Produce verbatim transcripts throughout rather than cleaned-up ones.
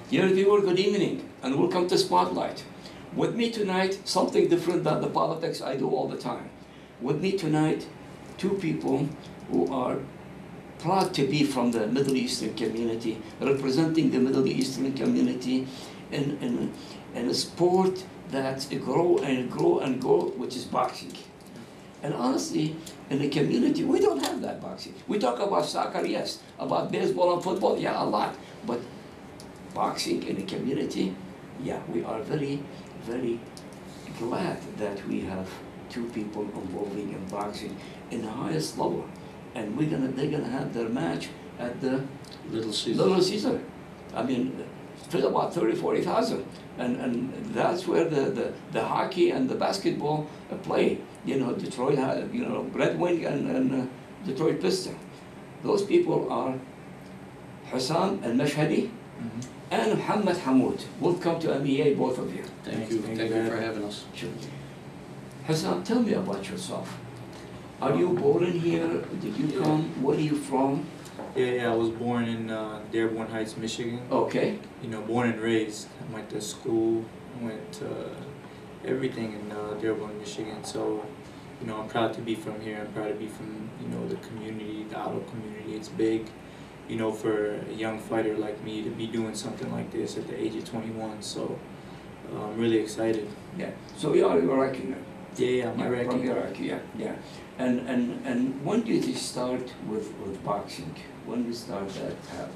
Dear viewer, good evening and welcome to Spotlight. With me tonight, something different than the politics I do all the time. With me tonight, two people who are proud to be from the Middle Eastern community, representing the Middle Eastern community in, in, in a sport that grow and grow and grow, which is boxing. And honestly, in the community, we don't have that boxing. We talk about soccer, yes, about baseball and football, yeah, a lot. But boxing in the community, yeah, we are very, very glad that we have two people involving in boxing in the highest level. And we're gonna, they're gonna have their match at the Little Caesar. Little Caesar. I mean, fill about thirty, forty thousand. And, and that's where the, the, the hockey and the basketball uh, play. You know, Detroit, had, you know, Red Wing and, and uh, Detroit Piston. Those people are Hussam Al-Mashhadi mm-hmm. and Muhammad Hamoud. Welcome to M E A, both of you. Thank you. Thank, Thank you for having us. Sure. Hussam, tell me about yourself. Are you born in here? Did you yeah. come? Where are you from? Yeah, yeah, I was born in uh, Dearborn Heights, Michigan. Okay. You know, born and raised. I went to school, I went to everything in uh, Dearborn, Michigan. So, you know, I'm proud to be from here. I'm proud to be from, you know, the community, the auto community. It's big, you know, for a young fighter like me to be doing something like this at the age of twenty-one. So, uh, I'm really excited. Yeah. So you are Iraqi now? Yeah, yeah, I'm yeah, Iraqi. From Iraq, yeah, yeah. And and and when did you start with with boxing? When did you start that?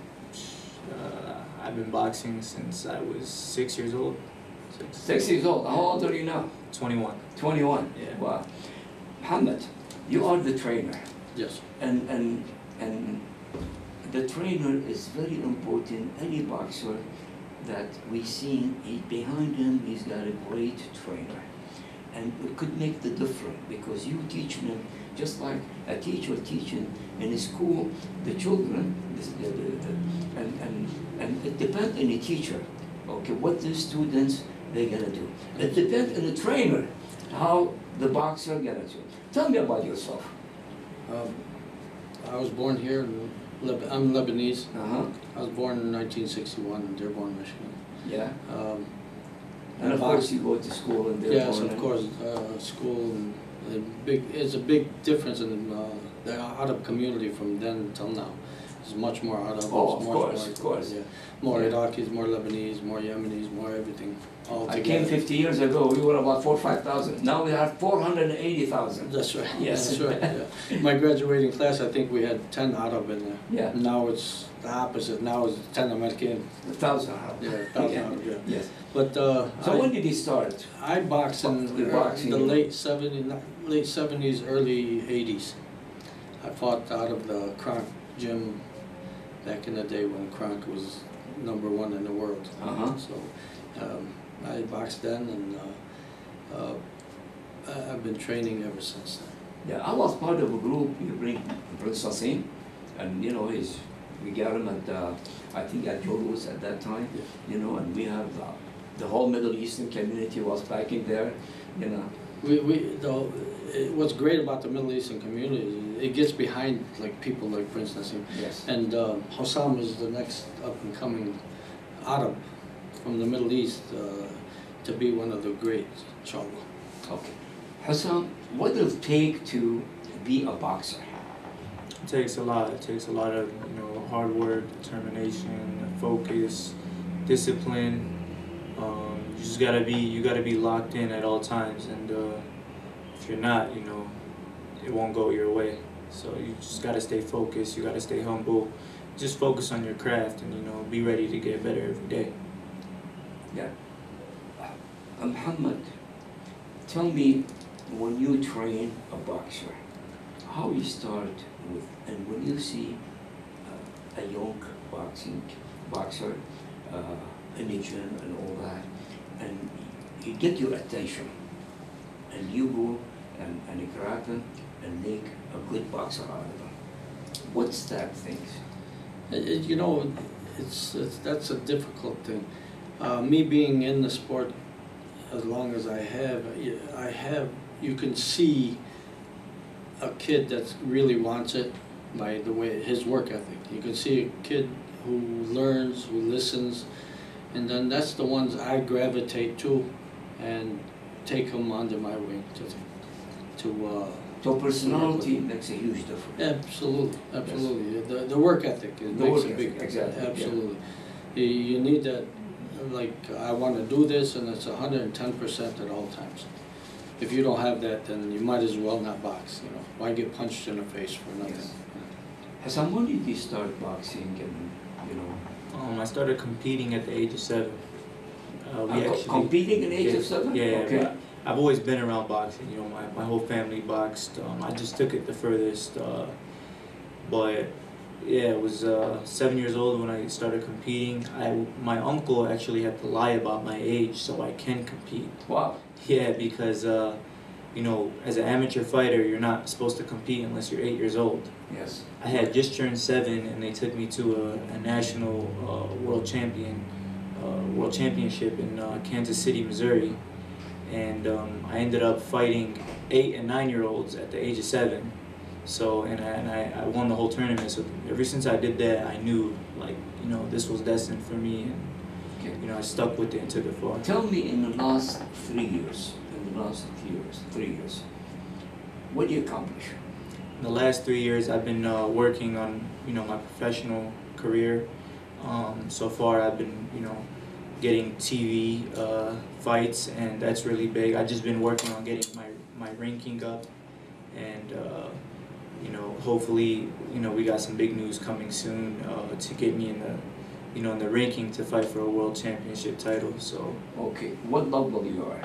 Uh, I've been boxing since I was six years old. Six, six years old. How old are you now? Twenty-one. Twenty-one. Yeah. Wow. Muhammad, you are the trainer. Yes. And and and the trainer is very important. Any boxer that we see, he, behind him, he's got a great trainer. And it could make the difference because you teach them just like a teacher teaching in a school the children, the, the, the, and, and, and it depends on the teacher, okay, what the students they're gonna do. It depends on the trainer, how the boxer gonna do. Tell me about yourself. Um, I was born here, in Leb I'm Lebanese. Uh-huh. I was born in nineteen sixty-one in Dearborn, Michigan. Yeah. Um, And of course, you go to school and they're yes, of course, uh, school. And a big, it's a big difference in uh, the Arab community from then until now. It's much more Arab. Oh, of more, course, more, of course. Yeah, more yeah. Iraqis, more Lebanese, more Yemenis, more everything. All I together. came fifty years ago. We were about four, five thousand. Now we have four hundred eighty thousand. That's right. Yes. That's right. Yeah. My graduating class, I think we had ten Arab in there. Yeah. Now it's the opposite. Now it's ten American. A thousand Arab. Yeah, a thousand yeah. Arab. Yeah. Yes. But uh, So I, when did he start? I boxed in The uh, boxing. the late seventies, late seventies, early eighties. I fought out of the Kronk gym back in the day when Kronk was number one in the world. Uh-huh. So um, I boxed then, and uh, uh, I- I've been training ever since then. Yeah, I was part of a group. You bring Prince Sassim, and you know, he's, we got him at, uh, I think at Jolos at that time, Yeah. you know, and we have uh, the whole Middle Eastern community was back in there, you know. We, we, the, it, what's great about the Middle Eastern community is it gets behind like people like Prince Nassim. Yes. And uh, Hussam is the next up and coming Arab from the Middle East uh, to be one of the greats, inshallah. Okay. Hussam, what does it take to be a boxer? It takes a lot. It takes a lot of, you know, hard work, determination, focus, discipline. Um, you just gotta be, you gotta be locked in at all times, and uh, if you're not, you know, it won't go your way. So you just gotta stay focused. You gotta stay humble. Just focus on your craft, and you know, be ready to get better every day. Yeah. Uh, Muhammad, tell me, when you train a boxer, how you start with, and when you see uh, a young boxing boxer uh, in the gym and all that, and you get your attention, and you go and, and grab him and make a good boxer out of him. What's that thing? It, it, you know, it's, it's that's a difficult thing. Uh, me being in the sport as long as I have, I have, you can see a kid that really wants it by the way, his work ethic. You can see a kid who learns, who listens, And then that's the ones I gravitate to and take them under my wing to, to uh, So personality makes a huge difference. absolutely, absolutely. The, the work ethic, it The makes work a big, ethic, exactly, yeah. absolutely. You, you need that, like, I want to do this, and it's one hundred ten percent at all times. If you don't have that, then you might as well not box, you know. Why get punched in the face for nothing? Yes. Hassan, when did you start boxing and, you know? Um, I started competing at the age of seven. Uh, we Uh, co- actually competing in age yeah, of seven? Yeah, Okay. but I've always been around boxing. You know, my, my whole family boxed. Um, I just took it the furthest. Uh, but yeah, it was uh, seven years old when I started competing. I my uncle actually had to lie about my age so I can compete. Wow. Yeah, because uh, you know, as an amateur fighter, you're not supposed to compete unless you're eight years old. Yes. I had just turned seven, and they took me to a, a national uh, world champion, uh, world championship in uh, Kansas City, Missouri, and um, I ended up fighting eight and nine year olds at the age of seven. So, and I, and I, I won the whole tournament. So ever since I did that, I knew, like, you know, this was destined for me, and Okay. you know, I stuck with it and took it far. Tell me, in the last three years, in the last years, three years, what do you accomplish? In the last three years, I've been uh, working on, you know, my professional career. Um, so far, I've been, you know, getting T V uh, fights, and that's really big. I've just been working on getting my, my ranking up, and, uh, you know, hopefully, you know, we got some big news coming soon uh, to get me in the, you know, in the ranking to fight for a world championship title. So, Okay, what level you are?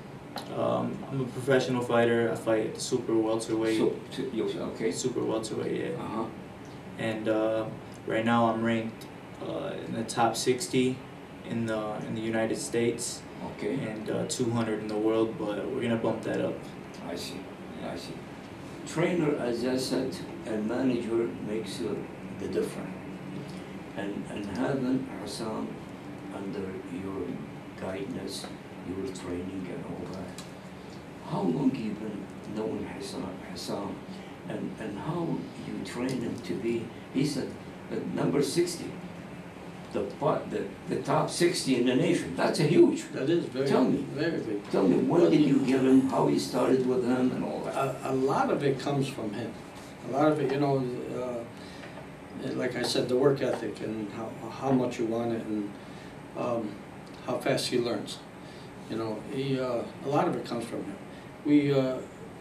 um, I'm a professional fighter. I fight at the super welterweight. So, to, you, okay. Super welterweight, yeah. Uh-huh. And uh, right now I'm ranked uh, in the top sixty in the in the United States, Okay. and uh, two hundred in the world. But we're gonna bump that up. I see, I see. Trainer, as I said, and manager makes uh, the difference. And, and having Hassan under your guidance, your training and all that, how long you been knowing Hassan, Hassan and, and how you train him to be, he's at, at number sixty, the, part- the, the top sixty in the nation, that's a huge. That is very, Tell me. very big. Tell me, when did you give him, how you started with him and all that? A, a lot of it comes from him. A lot of it, you know, uh, like I said, the work ethic and how, how much you want it, and um, how fast he learns. You know, he, uh, a lot of it comes from him. We, uh,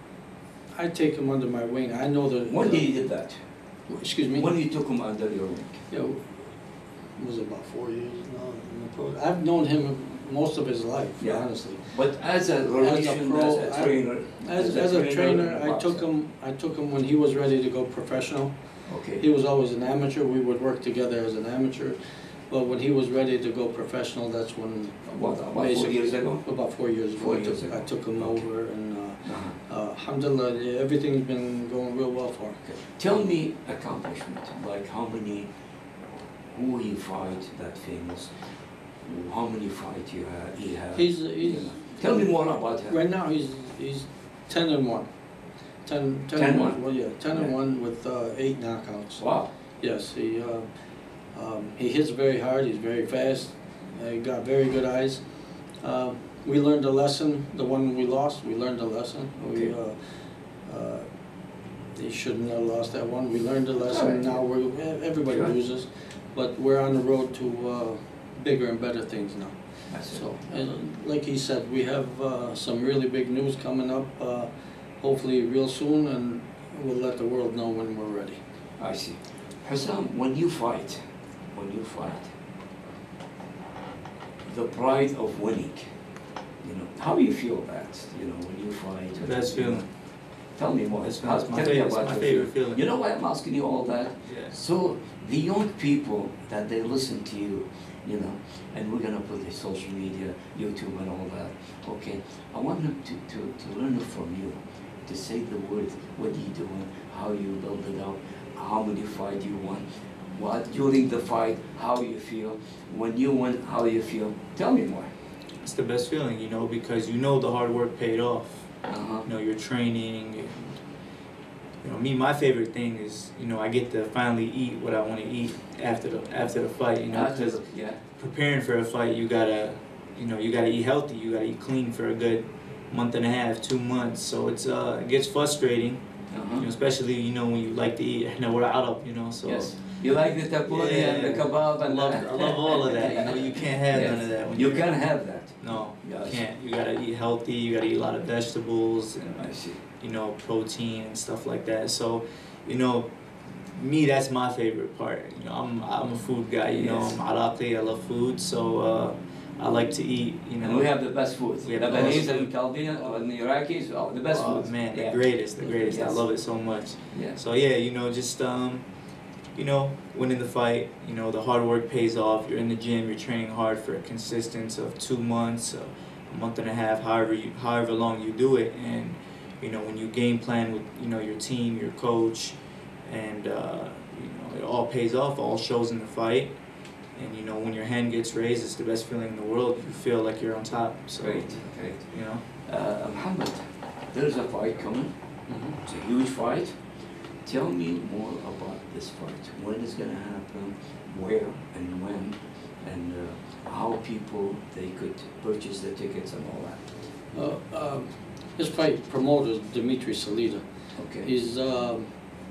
I take him under my wing. I know that. When uh, did you did that? Excuse me? When you took him under your wing? You know, it was about four years now in the pro. I've known him most of his life, Yeah. honestly. But as a relation, pro, as a I- trainer? As, as a trainer, and I took boxer. him, I took him when he was ready to go professional. He Okay, was always an amateur, we would work together as an amateur, but when he was ready to go professional, that's when. what, about four basically- years ago? About four years ago. Four I took- years ago. I took him Okay. over, and, uh, Uh-huh. uh, alhamdulillah, yeah, everything's been going real well for him. Okay. Tell me accomplishment, like how many, who he fight that famous, how many fight you have, he have? He's, you he's, know. Tell me more about him. right now, he's, he's ten and one. Ten, ten Ten and one. one, well, yeah, ten and Yeah. one with, uh, eight knockouts. Wow, Yes, he, uh, um, he hits very hard, he's very fast, uh, he got very good eyes. Uh, we learned a lesson, the one we lost, we learned a lesson. We, Okay. uh, uh, he shouldn't have lost that one, we learned a lesson, Alright. now we're, everybody Sure. loses, but we're on the road to, uh, bigger and better things now. that's it. So, and like he said, we have, uh, some really big news coming up, uh, hopefully real soon, and we'll let the world know when we're ready. I see. Hassan, when you fight, when you fight, the pride of winning, you know, how do you feel that, you know, when you fight? Best feeling. Tell me more. That's, How- that's my tell me favorite. about My your favorite feeling. feeling. You know why I'm asking you all that? Yeah. So the young people that they listen to you, you know, and we're gonna put the social media, YouTube and all that, okay? I want them to, to, to learn it from you, to say the word, what you doing, how you build it up, how many fight you won, what during the fight, how you feel, when you win, how you feel. Tell me more. It's the best feeling, you know, because you know the hard work paid off. Uh-huh. You know, your training, and, you know, me, my favorite thing is, you know, I get to finally eat what I want to eat after the after the fight, you know, After because the- yeah. preparing for a fight, you gotta, you know, you gotta eat healthy. You gotta eat clean for a good month and a half, two months. So it's uh, it gets frustrating, Uh-huh. you know, especially you know when you like to eat. You know, we're Arab, you know, so. Yes. You like the tapuni Yeah, and the kebab I and love, I love all of that. You know, you can't have Yes. none of that. When You you're- can have that. No, Yes. you can't. You gotta eat healthy. You gotta eat a lot of vegetables and I see. you know protein and stuff like that. So, you know, me that's my favorite part. You know, I'm I'm a food guy. You know, Yes. I'm Iraqi. I love food. So uh, I like to eat. You know, And we have the best food. We have the Lebanese best and Chaldean and the Iraqis, oh, the best oh, food. man, the Yeah. greatest, the greatest. I Yes. love it so much. Yeah. So yeah, you know, just um, you know, winning the fight. You know, the hard work pays off. You're in the gym. You're training hard for a consistency of two months, uh, a month and a half, however you, however long you do it. And you know, when you game plan with you know your team, your coach, and uh, you know, it all pays off. All shows in the fight. And you know, when your hand gets raised, it's the best feeling in the world. You feel like you're on top. So, Great, great. you know. Uh, Muhammad, there's a fight coming. Mhm. It's a huge fight. Tell me more about this fight. When is going to happen? Where and when? And uh, how people they could purchase the tickets and all that. Uh, um, this fight promoter is Dimitri Salita. Okay. He's um,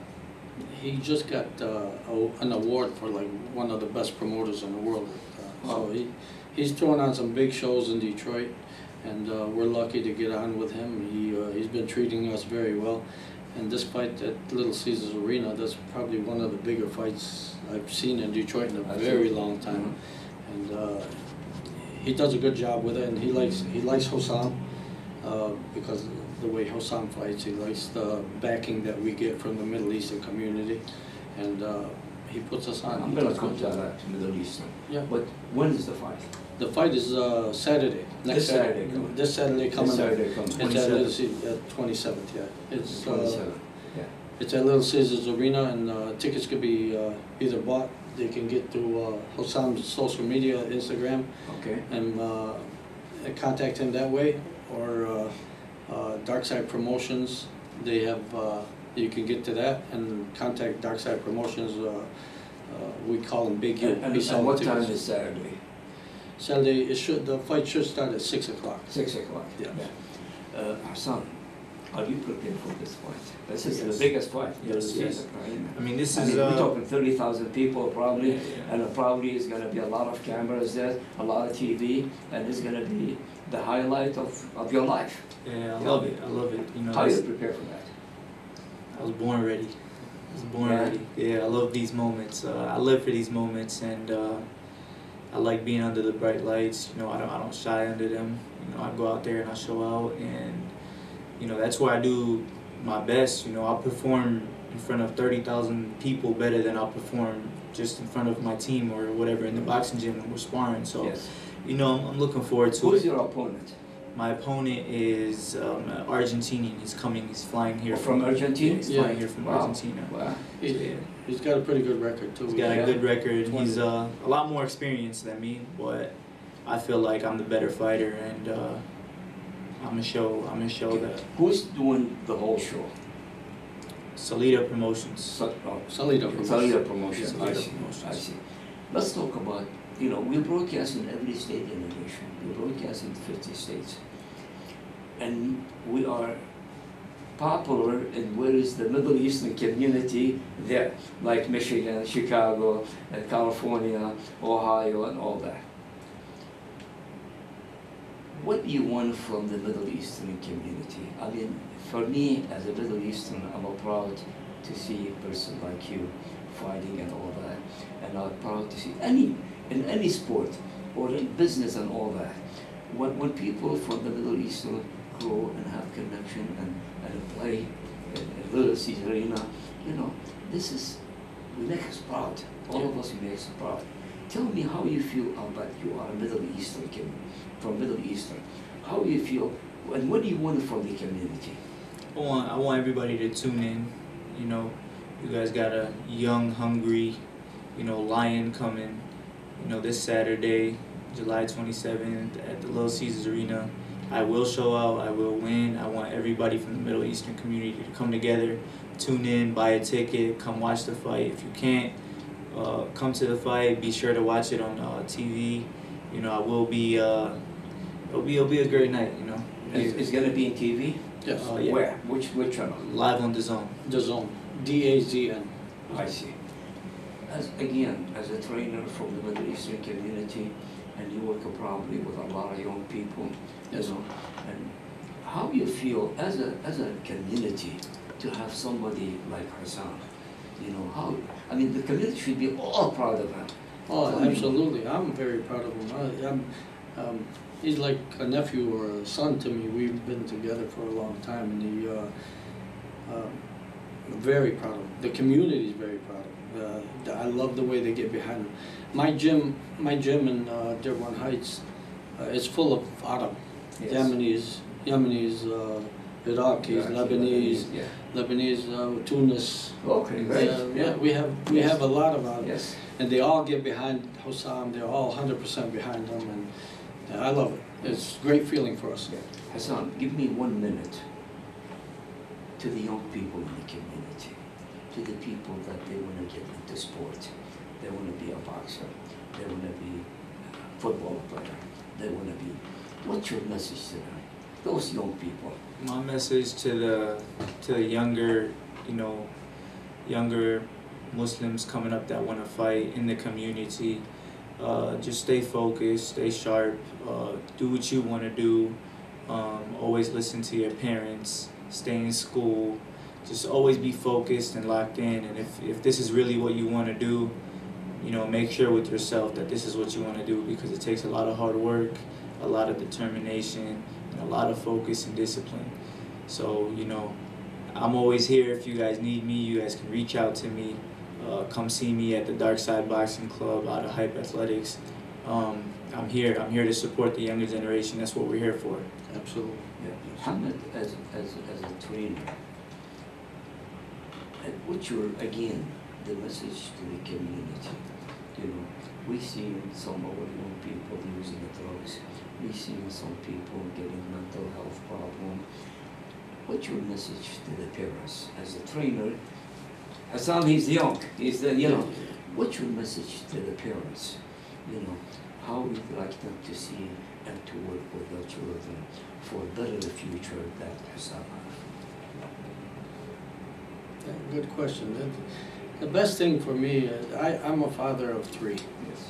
he just got uh, a, an award for like one of the best promoters in the world. Uh, so Wow. he he's throwing on some big shows in Detroit, and uh, we're lucky to get on with him. He uh, he's been treating us very well, and this fight at Little Caesars Arena, that's probably one of the bigger fights I've seen in Detroit in a very long time, and uh, he does a good job with it, and he likes he likes Hossam. Uh, because of the way Hossam fights, he likes the backing that we get from the Middle Eastern community, and uh, he puts us on. I'm He going to does come good to job. that, Middle Eastern. Yeah. But when is the fight? The fight is uh, Saturday. Next This Saturday coming. This Saturday coming. This up. Saturday coming. It's at Little Caesars, twenty-seventh. Yeah. It's uh, twenty-seven. Yeah. it's at Little Caesars Arena, and uh, tickets could be uh, either bought. They can get through uh, Hossam's social media, Instagram, Okay. and uh, and contact him that way, or uh, uh, Darkside Promotions. They have uh, you can get to that and contact Darkside Promotions. Uh, uh, we call him Big U. And, and, He and sells what tickets. time is Saturday? Saturday? It should the fight should start at six o'clock. Six o'clock. Yeah. Uh, Hassan, are you prepared for this fight? This is Yes. the biggest fight. Yes, Little yes. Caesar Arena. I mean, this I is mean, uh, we're talking thirty thousand people probably, Yeah, yeah. and it probably is going to be a lot of cameras there, a lot of T V, and it's going to be the highlight of, of your life. yeah, I love it. I love it. You know, How do you that's- prepare for that? I was born ready. I was born Yeah. ready. Yeah, I love these moments. Uh, I live for these moments, and uh, I like being under the bright lights. You know, I don't I don't shy under them. You know, I go out there and I show out, and you know that's where I do my best. You know, I'll perform in front of thirty thousand people better than I'll perform just in front of my team or whatever in the boxing gym when we're sparring. So, Yes. you know, I'm, I'm looking forward to Who is it. your opponent? My opponent is um, Argentinian. He's coming. He's flying here Oh, from Argentina? Yeah, he's Yeah. flying here from Wow. Argentina. Wow. He, So, yeah. he's got a pretty good record too. He's got Yeah. a good record. twenty. He's uh, a lot more experienced than me, but I feel like I'm the better fighter, and uh, I'm gonna show. I'm gonna show that. Who's doing the whole show? Salida Promotions. So, oh, Salida Promotions. Salida Promotions. I Salida see. Promotions. I see. Let's talk about, you know, we broadcast in every state in the nation. We broadcast in fifty states. And we are popular in where is the Middle Eastern community there, like Michigan, Chicago, and California, Ohio, and all that. What do you want from the Middle Eastern community? I mean, for me, as a Middle Eastern, I'm proud to see a person like you fighting and all that. And I'm proud to see any, in any sport or in business and all that. When, when people from the Middle Eastern grow and have connection and, and play in, in Little Caesars Arena, you know, this is, we make us proud. All of us, we make us proud. Tell me how you feel about you are a Middle Eastern kid, from Middle Eastern. How you feel, and what do you want from the community? I want. I want everybody to tune in. You know, you guys got a young, hungry, you know, lion coming. You know, this Saturday, July twenty-seventh, at the Little Caesars Arena. I will show out. I will win. I want everybody from the Middle Eastern community to come together, tune in, buy a ticket, come watch the fight. If you can't, uh, come to the fight. Be sure to watch it on uh, T V. You know, I will be. Uh, it'll be it'll be a great night. You know. It's, it's gonna be in T V? Yes. Uh, yeah. Where? Which which channel? Live on the zone. The Zone. D A Z N. I see. As again, as a trainer from the Middle Eastern community, and you work probably with a lot of young people, Yes. you know, and how you feel as a as a community to have somebody like Hassan, you know, how, I mean, the community should be all proud of him. Oh, Tell me. absolutely. I'm very proud of him. I, I'm, um, he's like a nephew or a son to me. We've been together for a long time, and he, uh, um, I'm very proud of him. The community is very proud of him. Uh, I love the way they get behind him. My gym, my gym in uh, Dearborn Heights, uh, is full of Arab, Yes. Yemenis, Yemenis, uh, Iraqis, Iraqi, Lebanese, yeah. Lebanese, uh, Tunis. Okay, great. Uh, yeah, we have we Yes. have a lot of Arab. Yes. And they all get behind Hussam, they're all one hundred percent behind him, and uh, I love it. It's a great feeling for us. Yeah. Hassan, give me one minute to the young people in the community, to the people that they want to get into sport. They want to be a boxer, they want to be a football player, they want to be, what's your message to them, those young people? My message to the to the younger, you know, younger Muslims coming up that want to fight in the community, uh, just stay focused, stay sharp, uh, do what you want to do, um, always listen to your parents, stay in school, just always be focused and locked in. And if, if this is really what you want to do, you know, make sure with yourself that this is what you want to do, because it takes a lot of hard work, a lot of determination, and a lot of focus and discipline. So, you know, I'm always here if you guys need me. You guys can reach out to me. Uh, come see me at the Dark Side Boxing Club out of Hype Athletics. Um, I'm here. I'm here to support the younger generation. That's what we're here for. Absolutely. Yeah. Muhammad, as, as, as a trainer, and what's your, again, the message to the community? You know, we see some of our young people using the drugs. We see some people getting mental health problems. What's your message to the parents as a trainer? Hassan, he's young. He's the, you know, what's your message to the parents? You know, how we'd like them to see and to work with their children for a better future that Hassan has. Yeah, good question. The, the best thing for me, is I, I'm a father of three. Yes.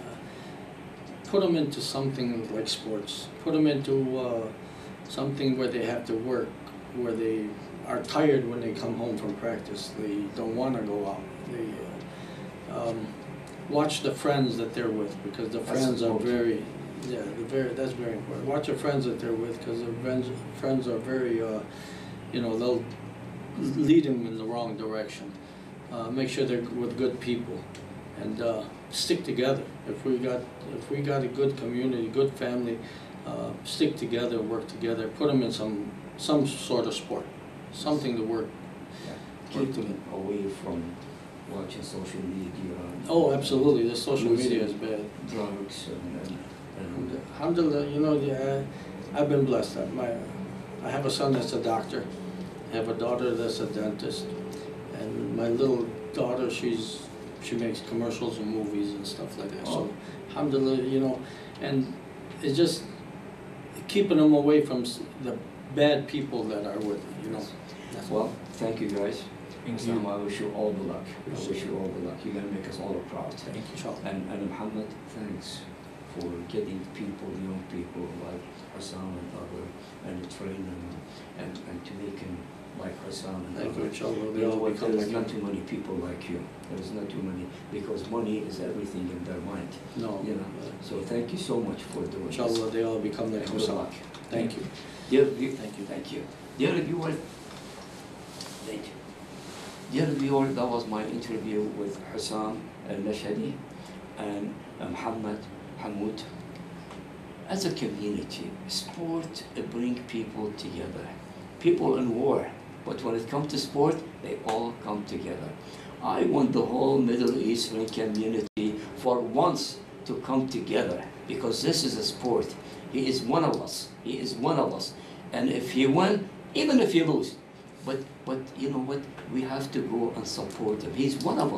Uh, put them into something like sports. Put them into uh, something where they have to work, where they are tired when they come home from practice. They don't want to go out. They uh, um, watch the friends that they're with, because the That's friends are important. very, yeah, they're very. That's very important. Watch the friends that they're with, because the friends friends are very, uh, you know, they'll lead them in the wrong direction. Uh, make sure they're with good people, and uh, stick together. If we got if we got a good community, good family, uh, stick together, work together. Put them in some some sort of sport, something to work. Yeah. Keep them away from watching social media. Oh, absolutely. The social Losing media is bad. drugs and, and, and Alhamdulillah, you know, yeah, I've been blessed. I, my, I have a son that's a doctor. I have a daughter that's a dentist. And my little daughter, she's she makes commercials and movies and stuff like that. Oh. So, alhamdulillah, you know, and it's just keeping them away from s- the bad people that are with them, you know. That's well, thank you guys. Thank Hassan, you. I wish you all the luck. I wish you all the luck. You're gonna make us all proud. Thank you. Inshallah. And, and Muhammad, thanks for getting people, young people like Hassan and other, and train them, and, and to make him like Hassan and Thank you, other. inshallah. You They know all what, become there's like not him. too many people like you. There's not too many, because money is everything in their mind, No. you know. So thank you so much for doing this. Inshallah, they all become like And good Hussam. luck. Thank you. Dear view, Thank you. thank you. Dear viewer, thank you. Dear viewer, that was my interview with Hassan al-Mashhadi and Muhammad Hamoud. As a community, sport brings people together. People in war, but when it comes to sport, they all come together. I want the whole Middle Eastern community for once to come together, because this is a sport. He is one of us. He is one of us. And if he win, even if he lose, but but you know what? We have to go and support him. He's one of us.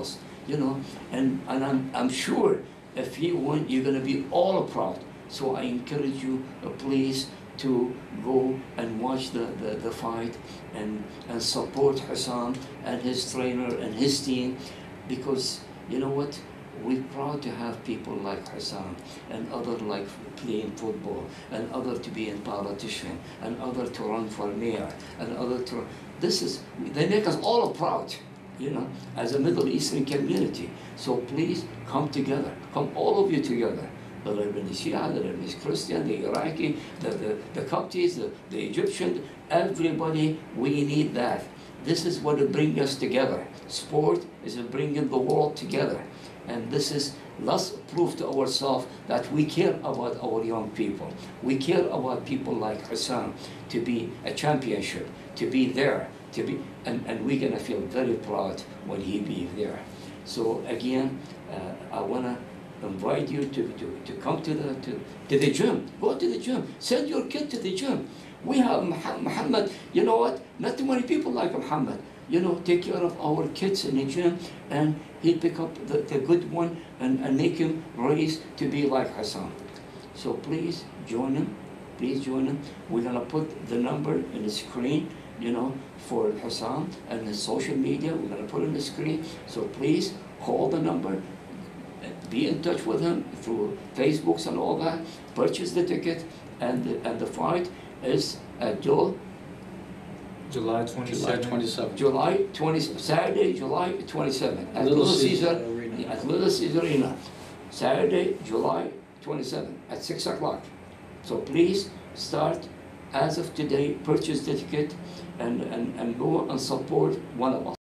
you know, and, and I'm, I'm sure if he won, you're gonna be all proud. So I encourage you, uh, please, to go and watch the, the, the fight and, and support Hussam and his trainer and his team, because you know what? We're proud to have people like Hussam and other like playing football and other to be in politician and other to run for mayor and other to, this is, they make us all proud, you know, as a Middle Eastern community. So please come together, come all of you together. The Lebanese Shia, the Lebanese Christian, the Iraqi, the, the, the Coptis, the, the Egyptian, everybody, we need that. This is what will bring us together. Sport is bringing the world together. And this is, let's prove to ourselves that we care about our young people. We care about people like Hussam to be a championship, to be there, to be, and, and we're gonna feel very proud when he be there. So again, uh, I wanna invite you to, to, to come to the, to, to the gym. Go to the gym. Send your kid to the gym. We have Muhammad, you know what? Not too many people like Muhammad. You know, take care of our kids in the gym, and he'll pick up the, the good one and, and make him raise to be like Hussam. So please join him. Please join him. We're gonna put the number in the screen, you know, for Hussam and his social media. We're gonna put it in the screen. So please call the number. Be in touch with him through Facebooks and all that. Purchase the ticket, and the, and the fight is at Joel. July twenty-seventh. July twenty-seventh. July twentieth, Saturday, July twenty-seventh at Little Little Caesar Caesar Arena. at Little Caesar Arena. Saturday, July twenty-seventh at six o'clock. So please start as of today, purchase the ticket, and, and, and go and support one of us.